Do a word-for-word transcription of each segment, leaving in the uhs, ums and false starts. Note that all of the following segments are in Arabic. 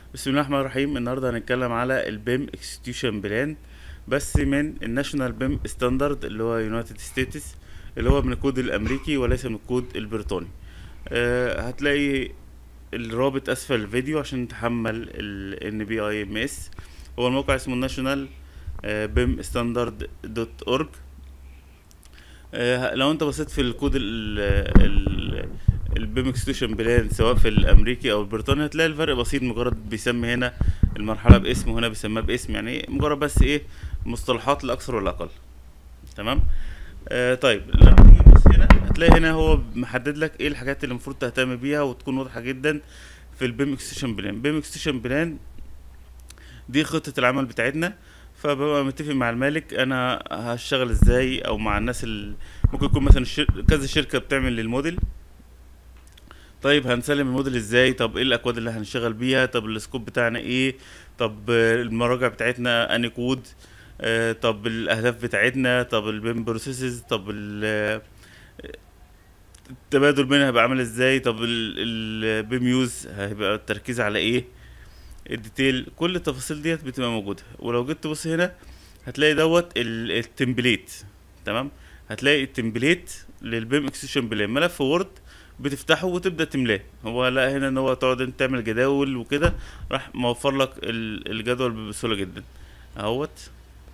بسم الله الرحمن الرحيم. النهارده هنتكلم على البيم اكستيوشن بلان، بس من الناشونال بيم ستاندرد اللي هو يونايتد ستيتس، اللي هو من الكود الامريكي وليس من الكود البريطاني. أه هتلاقي الرابط اسفل الفيديو عشان تحمل ال إن بي آي إم إس. هو الموقع اسمه ناشونال بيم ستاندرد دوت أورج. آه، لو انت بصيت في الكود ال ال البيم اكستيوشن بلان سواء في الامريكي او البريطاني هتلاقي الفرق بسيط، مجرد بيسمي هنا المرحله باسم وهنا بيسميها باسم، يعني مجرد بس ايه مصطلحات لا اكثر ولا اقل. تمام. آه طيب لما تيجي تبص هنا هتلاقي هنا هو محدد لك ايه الحاجات اللي المفروض تهتم بيها وتكون واضحه جدا في البيم اكستيوشن بلان. بيم اكستيوشن بلان دي خطة العمل بتاعتنا، فببقى متفق مع المالك انا هشتغل ازاي، او مع الناس اللي ممكن يكون مثلا الشر... كذا شركة بتعمل للموديل. طيب هنسلم الموديل ازاي؟ طب ايه الاكواد اللي هنشتغل بيها؟ طب السكوب بتاعنا ايه؟ طب آه، المراجع بتاعتنا اني كود؟ آه، طب الاهداف بتاعتنا؟ طب البيم بروسيسز؟ طب ال- آه، التبادل بينها هيبقى عامل ازاي؟ طب البيم يوز هيبقى التركيز على ايه؟ الديتيل، كل التفاصيل ديت بتبقى موجوده. ولو جيت تبص هنا هتلاقي دوت ال- التمبليت. تمام. هتلاقي التمبليت للبيم اكستنشن بلان ملف وورد، بتفتحه وتبدا تملاه. هو لا هنا ان هو تقعد انت تعمل جداول وكده، راح موفر لك ال- الجدول بسهوله جدا اهوت.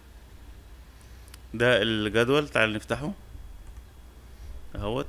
ده الجدول، تعال نفتحه اهوت.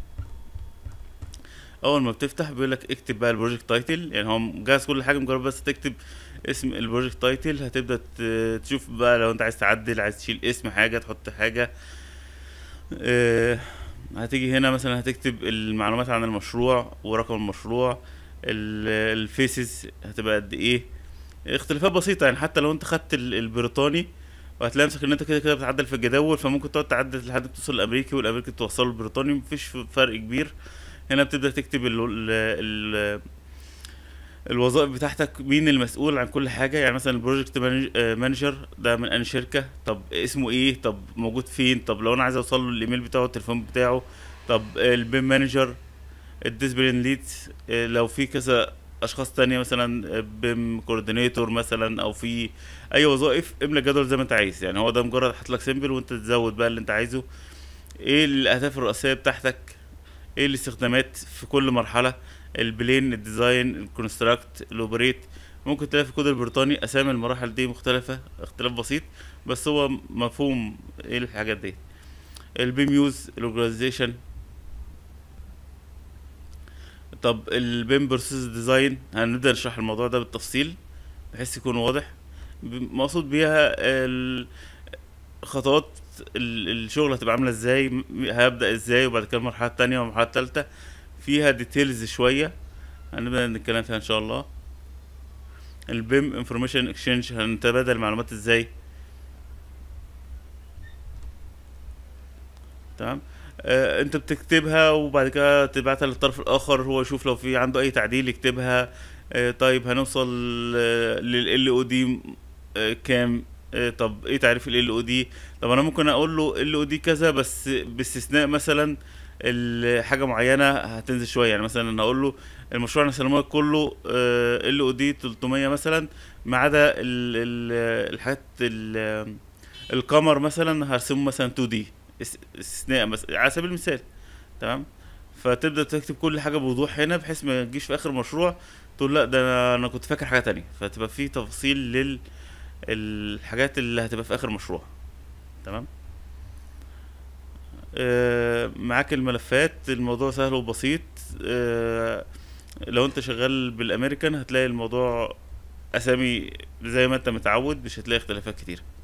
اول ما بتفتح بيقول لك اكتب بقى البروجكت تايتل، يعني هو مجهز كل حاجه، مجرد بس تكتب اسم البروجكت تايتل. هتبدا ت- تشوف بقى لو انت عايز تعدل، عايز تشيل اسم حاجه، تحط حاجه. اه هتيجي هنا مثلا هتكتب المعلومات عن المشروع ورقم المشروع. ال- الفيسز هتبقى قد ايه. اختلافات بسيطه يعني، حتى لو انت خدت ال- البريطاني وهتلاقي نفسك ان انت كده كده بتعدل في الجداول، فممكن تقعد تعدل لحد ما توصل الامريكي والامريكي توصله البريطاني، مفيش فرق كبير. هنا بتبدأ تكتب ال ال ال الوظائف بتاعتك، مين المسؤول عن كل حاجة. يعني مثلا البروجكت مانجر ده من أي شركة، طب اسمه ايه، طب موجود فين، طب لو انا عايز اوصل له الايميل بتاعه التليفون بتاعه. طب البيم مانجر، الديسبلين ليدز، لو في كذا اشخاص تانية مثلا بيم كوردينيتور مثلا، او في اي وظائف، املى الجدول زي ما انت عايز. يعني هو ده مجرد حاطط لك سيمبل وانت تزود بقى اللي انت عايزه. ايه الاهداف الرئيسية بتاعتك، ايه الاستخدامات في كل مرحله، البلين، الديزاين، الكونستراكت، الاوبريت. ممكن تلاقي في الكود البريطاني اسامي المراحل دي مختلفه اختلاف بسيط، بس هو مفهوم ايه الحاجات دي. البيم يوز، الاورجانيزيشن. طب البيم بروسيس ديزاين هنبدا نشرح الموضوع ده بالتفصيل بحيث يكون واضح. ب- مقصود بيها ال- خطوات ال- الشغل هتبقى عامله ازاي، م- هبدا ازاي، وبعد كده المرحله التانية والمرحله التالتة فيها ديتيلز شويه هنبدأ نتكلم فيها ان شاء الله. البيم انفورميشن اكسشينج هنتبادل معلومات ازاي. تمام. آه انت بتكتبها وبعد كده تبعتها للطرف الاخر، هو يشوف لو في عنده اي تعديل يكتبها. آه طيب هنوصل لل او دي كام؟ آه طب ايه تعريف ال او دي؟ طب انا ممكن اقول له ال او دي كذا، بس باستثناء مثلا الحاجه معينه هتنزل شويه. يعني مثلا انا اقول له المشروع انا سلمه لك كله ال او دي تلتمية مثلا، ما عدا ال- ال- الحاجات ال- القمر مثلا هرسمه مثلا اتنين دي استثناء مثلا على سبيل المثال. تمام. فتبدا تكتب كل حاجه بوضوح هنا بحيث ما تجيش في اخر مشروع تقول لا ده انا أنا كنت فاكر حاجه تانية، فتبقى في تفاصيل للحاجات اللي هتبقى في اخر مشروع. تمام. آه، معاك الملفات، الموضوع سهل وبسيط. آه، لو انت شغال بالامريكان هتلاقي الموضوع اسامي زي ما انت متعود، مش هتلاقي اختلافات كتير.